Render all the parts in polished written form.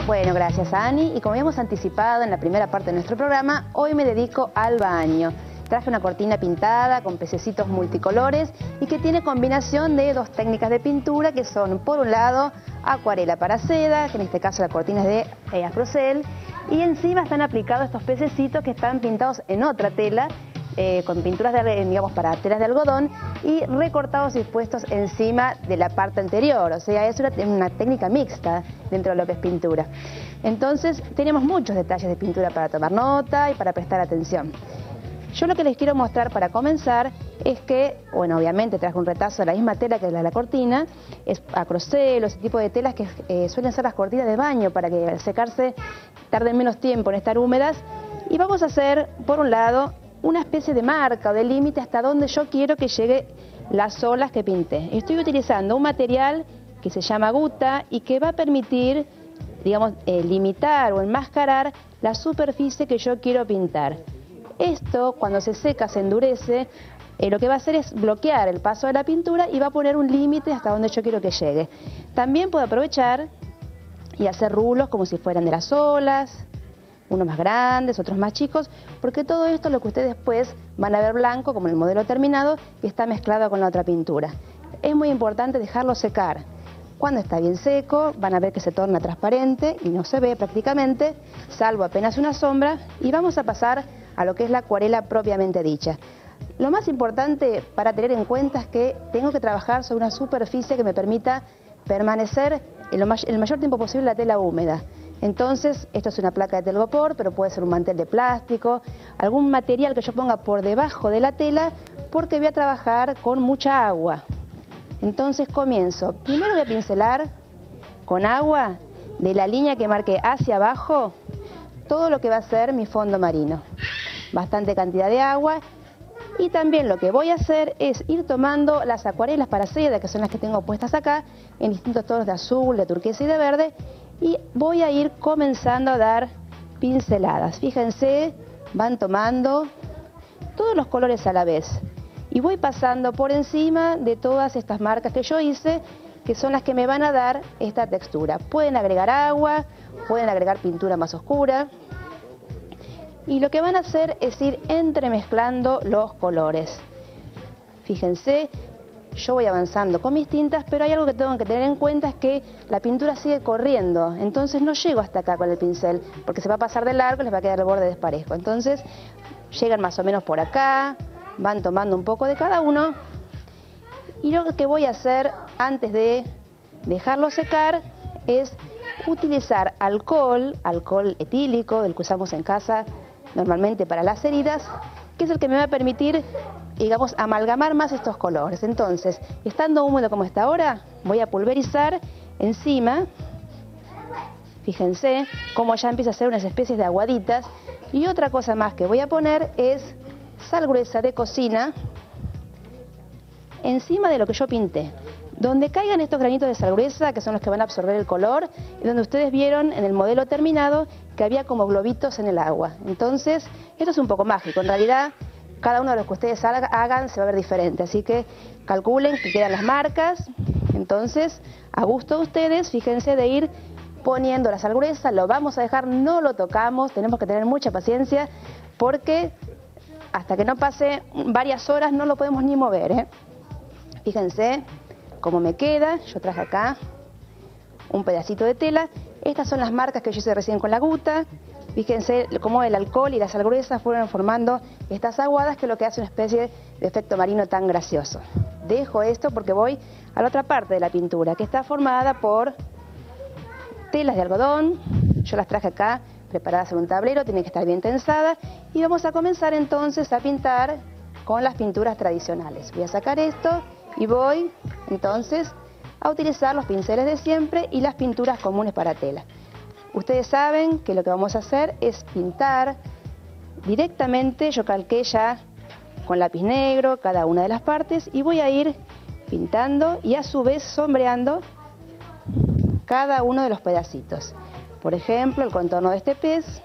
Bueno, gracias Ani. Y como habíamos anticipado en la primera parte de nuestro programa, hoy me dedico al baño. Traje una cortina pintada con pececitos multicolores y que tiene combinación de dos técnicas de pintura que son, por un lado, acuarela para seda, que en este caso la cortina es de Acrocel, y encima están aplicados estos pececitos que están pintados en otra tela, con pinturas digamos para telas de algodón y recortados y puestos encima de la parte anterior, o sea, es una técnica mixta dentro de lo que es pintura. Entonces tenemos muchos detalles de pintura para tomar nota y para prestar atención. Yo lo que les quiero mostrar para comenzar es que, bueno, obviamente traje un retazo de la misma tela que la cortina, es Acrocel, ese tipo de telas que suelen ser las cortinas de baño para que al secarse tarden menos tiempo en estar húmedas, y vamos a hacer, por un lado, una especie de marca o de límite hasta donde yo quiero que llegue las olas que pinté. Estoy utilizando un material que se llama guta y que va a permitir, digamos, limitar o enmascarar la superficie que yo quiero pintar. Esto, cuando se seca, se endurece, lo que va a hacer es bloquear el paso de la pintura y va a poner un límite hasta donde yo quiero que llegue. También puedo aprovechar y hacer rulos como si fueran de las olas, unos más grandes, otros más chicos, porque todo esto es lo que ustedes después van a ver blanco, como en el modelo terminado, que está mezclado con la otra pintura. Es muy importante dejarlo secar. Cuando está bien seco, van a ver que se torna transparente y no se ve prácticamente, salvo apenas una sombra, y vamos a pasar a lo que es la acuarela propiamente dicha. Lo más importante para tener en cuenta es que tengo que trabajar sobre una superficie que me permita permanecer el mayor tiempo posible la tela húmeda. Entonces, esto es una placa de telgopor, pero puede ser un mantel de plástico, algún material que yo ponga por debajo de la tela, porque voy a trabajar con mucha agua. Entonces comienzo. Primero voy a pincelar con agua de la línea que marqué hacia abajo todo lo que va a ser mi fondo marino. Bastante cantidad de agua. Y también lo que voy a hacer es ir tomando las acuarelas para seda, que son las que tengo puestas acá, en distintos tonos de azul, de turquesa y de verde, y voy a ir comenzando a dar pinceladas. Fíjense, van tomando todos los colores a la vez. Y voy pasando por encima de todas estas marcas que yo hice, que son las que me van a dar esta textura. Pueden agregar agua, pueden agregar pintura más oscura. Y lo que van a hacer es ir entremezclando los colores. Fíjense, yo voy avanzando con mis tintas, pero hay algo que tengo que tener en cuenta, es que la pintura sigue corriendo. Entonces no llego hasta acá con el pincel, porque se va a pasar de largo y les va a quedar el borde desparejo. Entonces llegan más o menos por acá, van tomando un poco de cada uno. Y lo que voy a hacer antes de dejarlo secar es utilizar alcohol etílico, del que usamos en casa normalmente para las heridas, que es el que me va a permitir, digamos, amalgamar más estos colores. Entonces, estando húmedo como está ahora, voy a pulverizar encima. Fíjense cómo ya empieza a hacer unas especies de aguaditas. Y otra cosa más que voy a poner es sal gruesa de cocina encima de lo que yo pinté. Donde caigan estos granitos de sal gruesa, que son los que van a absorber el color, y donde ustedes vieron en el modelo terminado que había como globitos en el agua. Entonces, esto es un poco mágico. En realidad, cada uno de los que ustedes hagan se va a ver diferente. Así que calculen que quedan las marcas. Entonces, a gusto de ustedes, fíjense de ir poniendo la sal gruesa. Lo vamos a dejar, no lo tocamos. Tenemos que tener mucha paciencia porque hasta que no pase varias horas no lo podemos ni mover, ¿eh? Fíjense cómo me queda. Yo traje acá un pedacito de tela. Estas son las marcas que yo hice recién con la guta. Fíjense cómo el alcohol y la sal gruesa fueron formando estas aguadas, que es lo que hace una especie de efecto marino tan gracioso. Dejo esto porque voy a la otra parte de la pintura, que está formada por telas de algodón. Yo las traje acá preparadas en un tablero, tienen que estar bien tensadas. Y vamos a comenzar entonces a pintar con las pinturas tradicionales. Voy a sacar esto y voy entonces a utilizar los pinceles de siempre y las pinturas comunes para tela. Ustedes saben que lo que vamos a hacer es pintar directamente. Yo calqué ya con lápiz negro cada una de las partes y voy a ir pintando y a su vez sombreando cada uno de los pedacitos. Por ejemplo, el contorno de este pez,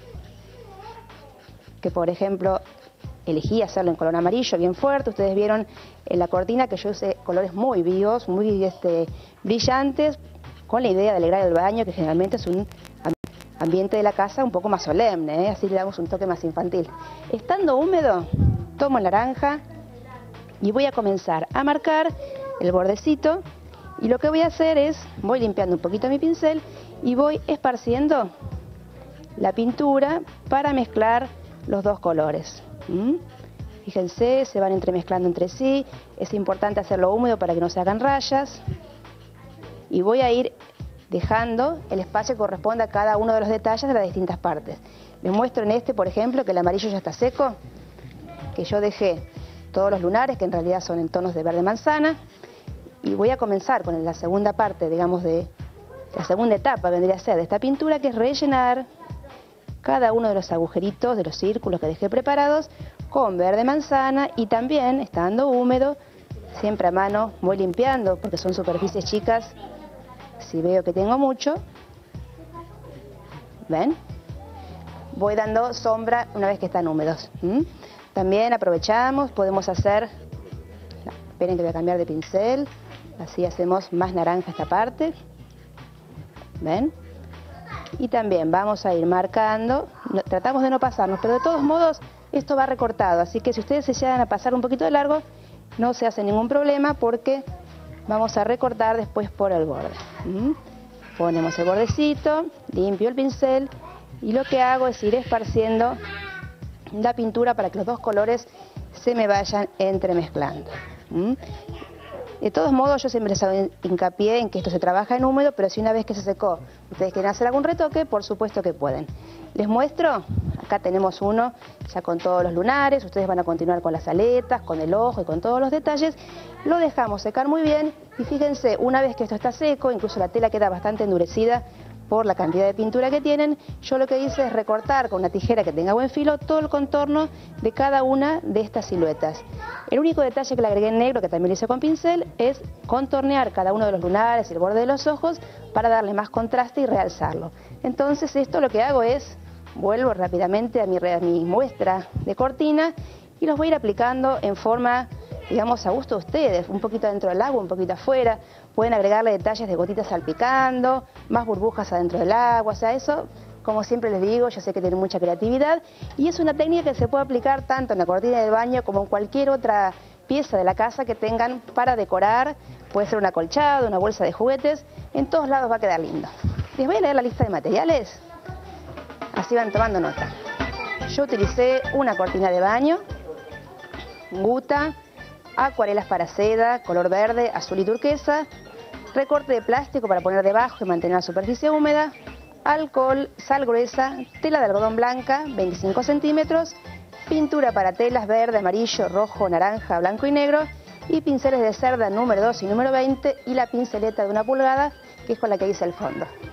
que por ejemplo elegí hacerlo en color amarillo bien fuerte. Ustedes vieron en la cortina que yo usé colores muy vivos, muy brillantes, con la idea de alegrar el baño, que generalmente es un ambiente de la casa un poco más solemne, así le damos un toque más infantil. Estando húmedo, tomo naranja y voy a comenzar a marcar el bordecito, y lo que voy a hacer es, voy limpiando un poquito mi pincel y voy esparciendo la pintura para mezclar los dos colores. Fíjense, se van entremezclando entre sí, es importante hacerlo húmedo para que no se hagan rayas, y voy a ir dejando el espacio que corresponde a cada uno de los detalles de las distintas partes. Les muestro en este, por ejemplo, que el amarillo ya está seco, que yo dejé todos los lunares, que en realidad son en tonos de verde manzana, y voy a comenzar con la segunda parte, digamos, de la segunda etapa, vendría a ser de esta pintura, que es rellenar cada uno de los agujeritos, de los círculos que dejé preparados, con verde manzana, y también, estando húmedo, siempre a mano, voy limpiando, porque son superficies chicas. Si veo que tengo mucho, ¿ven? Voy dando sombra una vez que están húmedos. También aprovechamos, podemos hacer, esperen que voy a cambiar de pincel, así hacemos más naranja esta parte, ¿ven? Y también vamos a ir marcando, tratamos de no pasarnos, pero de todos modos esto va recortado, así que si ustedes se llegan a pasar un poquito de largo, no se hace ningún problema, porque vamos a recortar después por el borde. Ponemos el bordecito, limpio el pincel, y lo que hago es ir esparciendo la pintura para que los dos colores se me vayan entremezclando. De todos modos, yo siempre les hago hincapié en que esto se trabaja en húmedo, pero si una vez que se secó ustedes quieren hacer algún retoque, por supuesto que pueden. Les muestro, acá tenemos uno ya con todos los lunares, ustedes van a continuar con las aletas, con el ojo y con todos los detalles. Lo dejamos secar muy bien y fíjense, una vez que esto está seco, incluso la tela queda bastante endurecida por la cantidad de pintura que tienen, yo lo que hice es recortar con una tijera que tenga buen filo todo el contorno de cada una de estas siluetas. El único detalle que le agregué en negro, que también lo hice con pincel, es contornear cada uno de los lunares y el borde de los ojos para darle más contraste y realzarlo. Entonces esto lo que hago es, vuelvo rápidamente a mi muestra de cortina y los voy a ir aplicando en forma, digamos, a gusto de ustedes, un poquito dentro del agua, un poquito afuera. Pueden agregarle detalles de gotitas salpicando, más burbujas adentro del agua, o sea, eso, como siempre les digo, yo sé que tienen mucha creatividad y es una técnica que se puede aplicar tanto en la cortina del baño como en cualquier otra pieza de la casa que tengan para decorar. Puede ser un acolchado, una bolsa de juguetes, en todos lados va a quedar lindo. Les voy a leer la lista de materiales, así van tomando nota. Yo utilicé una cortina de baño, guta, acuarelas para seda, color verde, azul y turquesa, recorte de plástico para poner debajo y mantener la superficie húmeda, alcohol, sal gruesa, tela de algodón blanca, 25 centímetros, pintura para telas verde, amarillo, rojo, naranja, blanco y negro, y pinceles de cerda número 2 y número 20 y la pinceleta de 1 pulgada, que es con la que hice el fondo.